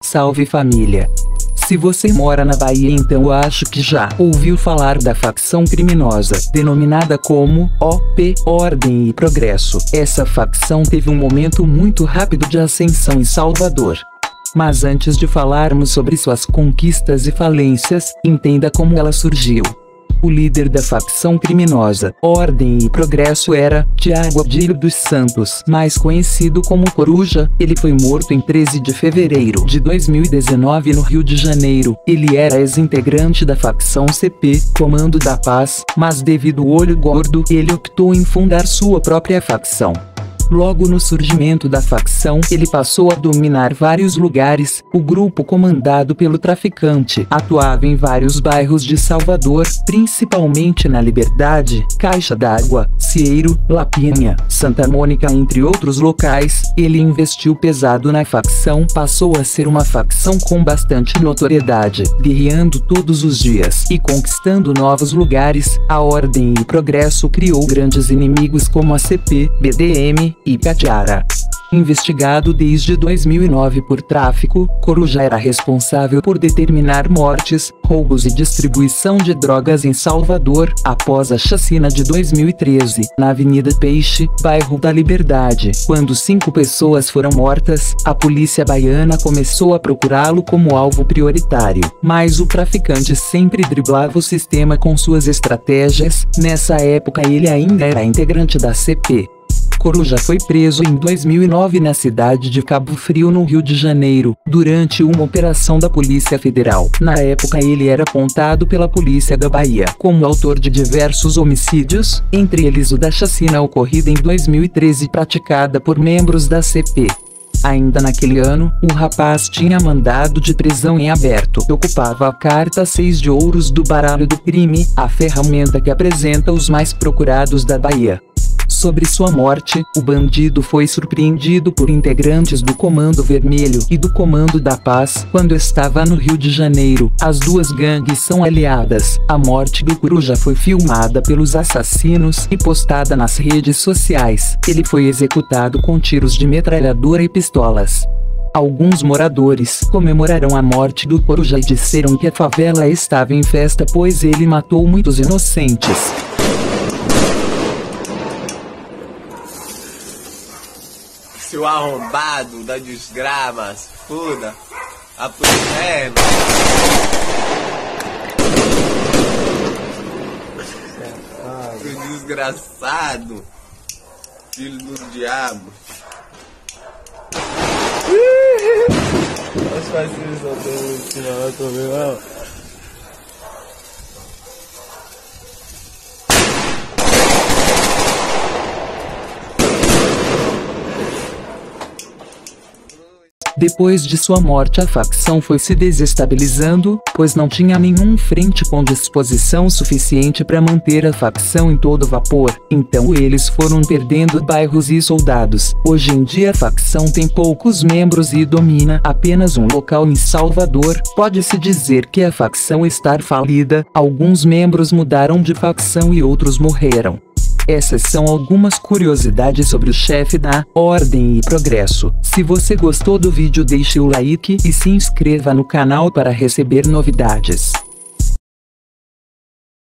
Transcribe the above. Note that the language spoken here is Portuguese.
Salve família! Se você mora na Bahia, então eu acho que já ouviu falar da facção criminosa, denominada como OP, Ordem e Progresso. Essa facção teve um momento muito rápido de ascensão em Salvador. Mas antes de falarmos sobre suas conquistas e falências, entenda como ela surgiu. O líder da facção criminosa, Ordem e Progresso, era Thiago Adílio dos Santos, mais conhecido como Coruja. Ele foi morto em 13 de fevereiro de 2019 no Rio de Janeiro. Ele era ex-integrante da facção CP, Comando da Paz, mas devido ao olho gordo, ele optou em fundar sua própria facção. Logo no surgimento da facção, ele passou a dominar vários lugares. O grupo, comandado pelo traficante, atuava em vários bairros de Salvador, principalmente na Liberdade, Caixa d'Água, Cieiro, Lapinha, Santa Mônica, entre outros locais. Ele investiu pesado na facção, passou a ser uma facção com bastante notoriedade, guerreando todos os dias e conquistando novos lugares. A Ordem e Progresso criou grandes inimigos como a CP, BDM e Patiara. Investigado desde 2009 por tráfico, Coruja era responsável por determinar mortes, roubos e distribuição de drogas em Salvador, após a chacina de 2013, na Avenida Peixe, bairro da Liberdade. Quando 5 pessoas foram mortas, a polícia baiana começou a procurá-lo como alvo prioritário. Mas o traficante sempre driblava o sistema com suas estratégias. Nessa época ele ainda era integrante da CP. Coruja foi preso em 2009 na cidade de Cabo Frio, no Rio de Janeiro, durante uma operação da Polícia Federal. Na época ele era apontado pela Polícia da Bahia como autor de diversos homicídios, entre eles o da chacina ocorrida em 2013 praticada por membros da CP. Ainda naquele ano, o rapaz tinha mandado de prisão em aberto. Ocupava a carta 6 de ouros do baralho do crime, a ferramenta que apresenta os mais procurados da Bahia. Sobre sua morte, o bandido foi surpreendido por integrantes do Comando Vermelho e do Comando da Paz quando estava no Rio de Janeiro. As duas gangues são aliadas. A morte do Coruja foi filmada pelos assassinos e postada nas redes sociais. Ele foi executado com tiros de metralhadora e pistolas. Alguns moradores comemoraram a morte do Coruja e disseram que a favela estava em festa, pois ele matou muitos inocentes. Seu arrombado da desgrama, se foda, a inferno. Seu desgraçado, filho do diabo. Os parceiros não estão ensinando também, não. Depois de sua morte, a facção foi se desestabilizando, pois não tinha nenhum frente com disposição suficiente para manter a facção em todo vapor. Então eles foram perdendo bairros e soldados. Hoje em dia a facção tem poucos membros e domina apenas um local em Salvador. Pode-se dizer que a facção está falida. Alguns membros mudaram de facção e outros morreram. Essas são algumas curiosidades sobre o chefe da Ordem e Progresso. Se você gostou do vídeo, deixe o like e se inscreva no canal para receber novidades.